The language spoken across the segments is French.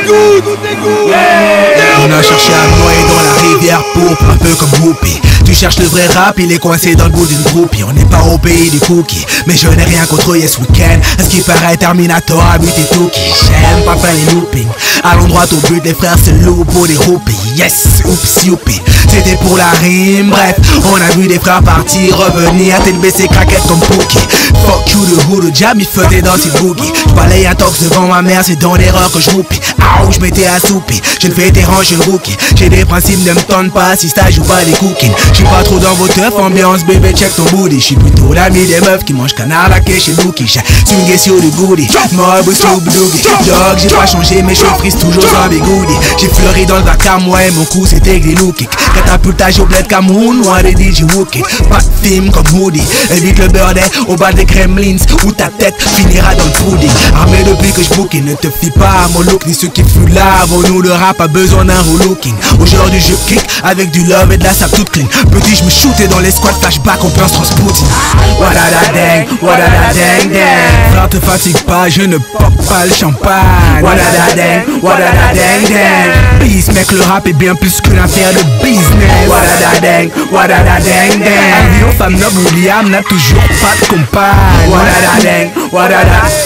On a cherché à me noyer dans la rivière pourpre, un peu comme Whoopi. Tu cherches le vrai rap, il est coincé dans le bout d'une groupie. On n'est pas au pays du cookie, mais je n'ai rien contre Yes Weekend. À ce qui paraît, Terminator a buté Tookie. J'aime pas faire les loopings. Allons droit au but, les frères se louent pour des roupies. Yes, oups, youpi. C'était pour la rime, bref. On a vu des frères partir, revenir, tête baissée, craquette comme Pookie. Fuck you, le hood, le jam, il faisait danser boogie. J'balaye un tox devant ma mère, c'est dans l'erreur que j'roupie. Ah, je m'étais assoupi, je ne fais des rangs, je rookie. J'ai des principes, ne me tente pas, si stage ou pas des cookies. J'suis pas trop dans vos teufs, ambiance bébé, check ton booty. J'suis plutôt l'ami des meufs qui mangent canard laqué chez Dookie. Swingé sur du goodie, mob ou Snoop-Doogie. Dog, j'ai pas changé, mais je frise toujours un bigoudi. J'ai fleuri dans le vacarme, ouais, mon coup c'était des low kicks. Catapultage au bled Cameroun, moi des DJ Wookie. Pas de film comme Woody, évite le birthday au bas des Kremlins, où ta tête finira dans le pudding. Armé depuis que j'bookie, ne te fie pas à mon look, ni ceux qui fut là avant nous. Le rap a besoin d'un relooking. Aujourd'hui je kick avec du love et de la sable toute clean. Petit j'me shootais dans les squats, flashback en plein transpoutine. Wadadading, wadadading, dang. Frère te fatigue pas, je ne pop pas le champagne. Wadadading, wadadading, dang. Peace mec, le rap est bien plus qu'une affaire de business. Wadadading, wadadading, dang. Avion femme noble, William n'a toujours pas de compagne. Wadadading, wadadading,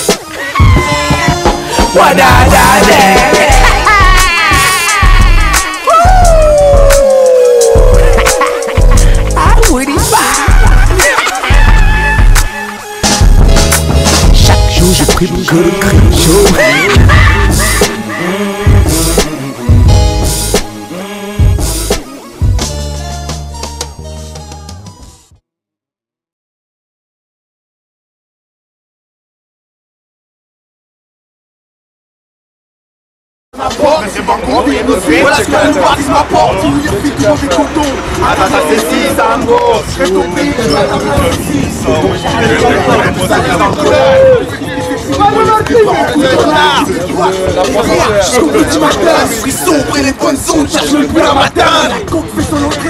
wadadading. Je prie pour que le cri chaud. C'est pas compris, voilà ce que nous parle, c'est ma porte. Il est fait comme des cotons. Attends, ça c'est 6, ça me gosse. Je vais tomber, je vais aller 6. Frisson, près les bonnes ondes, cherche le plus la matin. La coque fait son entrée.